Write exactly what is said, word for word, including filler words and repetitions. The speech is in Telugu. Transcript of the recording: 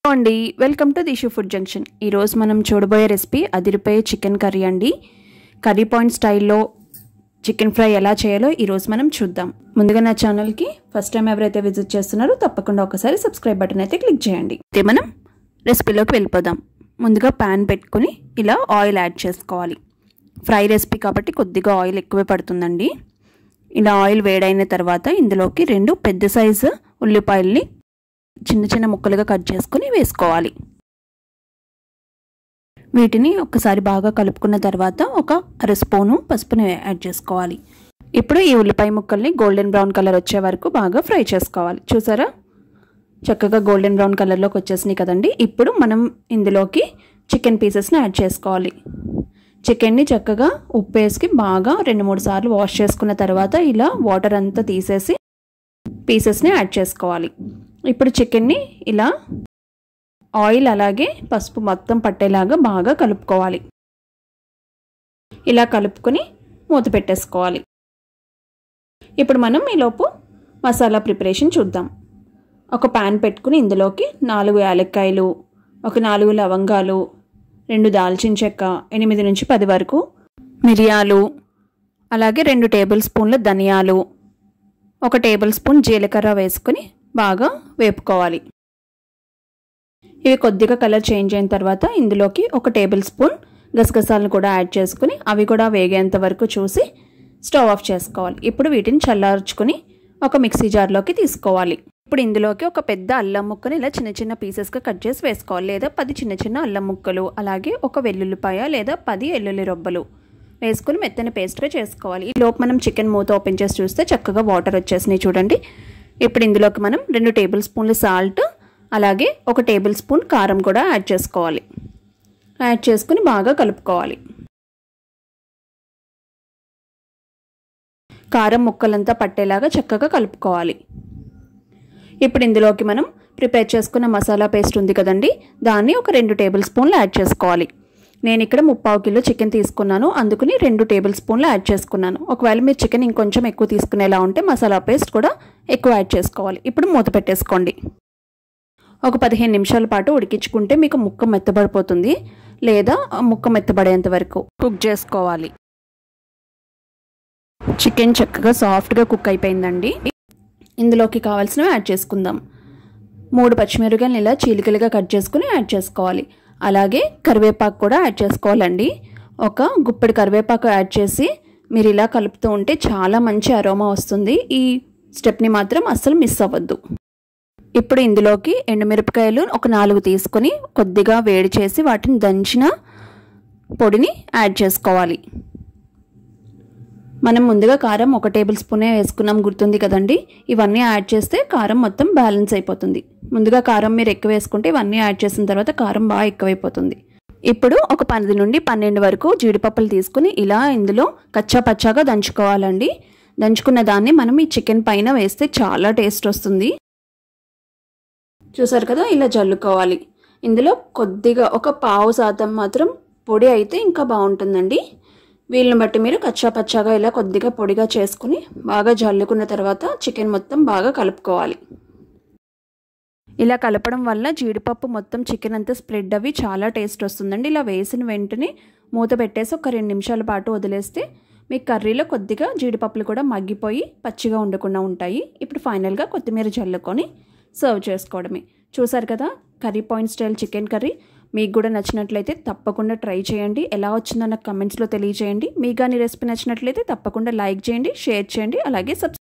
అండి welcome to Dishu food junction. ఈరోజు మనం చూడబోయే రెసిపీ అదిరిపోయే చికెన్ కర్రీ అండి. కర్రీ పాయింట్ స్టైల్లో చికెన్ ఫ్రై ఎలా చేయాలో ఈరోజు మనం చూద్దాం. ముందుగా నా ఛానల్కి ఫస్ట్ టైం ఎవరైతే విజిట్ చేస్తున్నారో తప్పకుండా ఒకసారి సబ్స్క్రైబ్ బటన్ అయితే క్లిక్ చేయండి. అయితే మనం రెసిపీలోకి వెళ్ళిపోదాం. ముందుగా ప్యాన్ పెట్టుకుని ఇలా ఆయిల్ యాడ్ చేసుకోవాలి. ఫ్రై రెసిపీ కాబట్టి కొద్దిగా ఆయిల్ ఎక్కువే పడుతుందండి. ఇలా ఆయిల్ వేడైన తర్వాత ఇందులోకి రెండు పెద్ద సైజు ఉల్లిపాయల్ని చిన్న చిన్న ముక్కలుగా కట్ చేసుకుని వేసుకోవాలి. వీటిని ఒక్కసారి బాగా కలుపుకున్న తర్వాత ఒక అర స్పూను పసుపుని యాడ్ చేసుకోవాలి. ఇప్పుడు ఈ ఉల్లిపాయ ముక్కల్ని గోల్డెన్ బ్రౌన్ కలర్ వచ్చే వరకు బాగా ఫ్రై చేసుకోవాలి. చూసారా, చక్కగా గోల్డెన్ బ్రౌన్ కలర్లోకి వచ్చేసినాయి కదండి. ఇప్పుడు మనం ఇందులోకి చికెన్ పీసెస్ని యాడ్ చేసుకోవాలి. చికెన్ని చక్కగా ఉప్పు వేసి బాగా రెండు మూడు సార్లు వాష్ చేసుకున్న తర్వాత ఇలా వాటర్ అంతా తీసేసి పీసెస్ని యాడ్ చేసుకోవాలి. ఇప్పుడు చికెన్ని ఇలా ఆయిల్ అలాగే పసుపు మొత్తం పట్టేలాగా బాగా కలుపుకోవాలి. ఇలా కలుపుకొని మూత పెట్టేసుకోవాలి. ఇప్పుడు మనం ఈలోపు మసాలా ప్రిపరేషన్ చూద్దాం. ఒక ప్యాన్ పెట్టుకుని ఇందులోకి నాలుగు యాలక్కాయలు, ఒక నాలుగు లవంగాలు, రెండు దాల్చిన చెక్క, ఎనిమిది నుంచి పది వరకు మిరియాలు, అలాగే రెండు టేబుల్ స్పూన్ల ధనియాలు, ఒక టేబుల్ స్పూన్ జీలకర్ర వేసుకుని బాగా వేపుకోవాలి. ఇవి కొద్దిగా కలర్ చేంజ్ అయిన తర్వాత ఇందులోకి ఒక టేబుల్ స్పూన్ గసగసాలను కూడా యాడ్ చేసుకుని అవి కూడా వేగేంత వరకు చూసి స్టవ్ ఆఫ్ చేసుకోవాలి. ఇప్పుడు వీటిని చల్లార్చుకుని ఒక మిక్సీ జార్లోకి తీసుకోవాలి. ఇప్పుడు ఇందులోకి ఒక పెద్ద అల్లం ముక్కని ఇలా చిన్న చిన్న పీసెస్గా కట్ చేసి వేసుకోవాలి. లేదా పది చిన్న చిన్న అల్లం ముక్కలు, అలాగే ఒక వెల్లుల్లిపాయ లేదా పది వెల్లుల్లి రొబ్బలు వేసుకుని మెత్తని పేస్ట్గా చేసుకోవాలి. ఈ లోపు మనం చికెన్ మూత ఓపెన్ చేసి చూస్తే చక్కగా వాటర్ వచ్చేసినాయి చూడండి. ఇప్పుడు ఇందులోకి మనం రెండు టేబుల్ స్పూన్లు సాల్ట్, అలాగే ఒక టేబుల్ స్పూన్ కారం కూడా యాడ్ చేసుకోవాలి. యాడ్ చేసుకుని బాగా కలుపుకోవాలి. కారం ముక్కలంతా పట్టేలాగా చక్కగా కలుపుకోవాలి. ఇప్పుడు ఇందులోకి మనం ప్రిపేర్ చేసుకున్న మసాలా పేస్ట్ ఉంది కదండి, దాన్ని ఒక రెండు టేబుల్ స్పూన్లు యాడ్ చేసుకోవాలి. నేను ఇక్కడ ముప్పావు కిలో చికెన్ తీసుకున్నాను, అందుకని రెండు టేబుల్ స్పూన్లు యాడ్ చేసుకున్నాను. ఒకవేళ మీరు చికెన్ ఇంకొంచెం ఎక్కువ తీసుకునేలా ఉంటే మసాలా పేస్ట్ కూడా ఎక్కువ యాడ్ చేసుకోవాలి. ఇప్పుడు మూత పెట్టేసుకోండి. ఒక పదిహేను నిమిషాల పాటు ఉడికించుకుంటే మీకు ముక్క మెత్తబడిపోతుంది, లేదా ముక్క మెత్తబడేంత వరకు కుక్ చేసుకోవాలి. చికెన్ చక్కగా సాఫ్ట్గా కుక్ అయిపోయిందండి. ఇందులోకి కావాల్సినవి యాడ్ చేసుకుందాం. మూడు పచ్చిమిరపకాయలు ఇలా చీలికలుగా కట్ చేసుకుని యాడ్ చేసుకోవాలి. అలాగే కరివేపాకు కూడా యాడ్ చేసుకోవాలండి. ఒక గుప్పెడు కరివేపాకు యాడ్ చేసి మీరు ఇలా కలుపుతూ ఉంటే చాలా మంచి అరోమా వస్తుంది. ఈ స్టెప్ని మాత్రం అస్సలు మిస్ అవ్వద్దు. ఇప్పుడు ఇందులోకి ఎండుమిరపకాయలు ఒక నాలుగు తీసుకొని కొద్దిగా వేడి చేసి వాటిని దంచిన పొడిని యాడ్ చేసుకోవాలి. మనం ముందుగా కారం ఒక టేబుల్ స్పూనే వేసుకున్నాం, గుర్తుంది కదండి. ఇవన్నీ యాడ్ చేస్తే కారం మొత్తం బ్యాలెన్స్ అయిపోతుంది. ముందుగా కారం మీరు ఎక్కువ వేసుకుంటే ఇవన్నీ యాడ్ చేసిన తర్వాత కారం బాగా ఎక్కువైపోతుంది. ఇప్పుడు ఒక పది నుండి పన్నెండు వరకు జీడిపప్పులు తీసుకుని ఇలా ఇందులో కచ్చా పచ్చాగా దంచుకోవాలండి. దంచుకున్న దాన్ని మనం ఈ చికెన్ పైన వేస్తే చాలా టేస్ట్ వస్తుంది. చూసారు కదా, ఇలా జల్లుకోవాలి. ఇందులో కొద్దిగా ఒక పావు శాతం మాత్రం పొడి అయితే ఇంకా బాగుంటుందండి. వీళ్ళని బట్టి మీరు కచ్చా పచ్చాగా ఇలా కొద్దిగా పొడిగా చేసుకుని బాగా జల్లుకున్న తర్వాత చికెన్ మొత్తం బాగా కలుపుకోవాలి. ఇలా కలపడం వల్ల జీడిపప్పు మొత్తం చికెన్ అంతా స్ప్రెడ్ అవి చాలా టేస్ట్ వస్తుందండి. ఇలా వేసిన వెంటనే మూత పెట్టేసి ఒక రెండు నిమిషాల పాటు వదిలేస్తే మీ కర్రీలో కొద్దిగా జీడిపప్పులు కూడా మగ్గిపోయి పచ్చిగా ఉండకుండా ఉంటాయి. ఇప్పుడు ఫైనల్గా కొత్తిమీర జల్లుకొని సర్వ్ చేసుకోవడమే. చూసారు కదా, curry point style chicken curry. మీకు కూడా నచ్చినట్లయితే తప్పకుండా ట్రై చేయండి. ఎలా వచ్చిందో నాకు కమెంట్స్లో తెలియజేయండి. మీకు కానీ రెసిపీ నచ్చినట్లయితే తప్పకుండా లైక్ చేయండి, షేర్ చేయండి, అలాగే సబ్స్క్రైబ్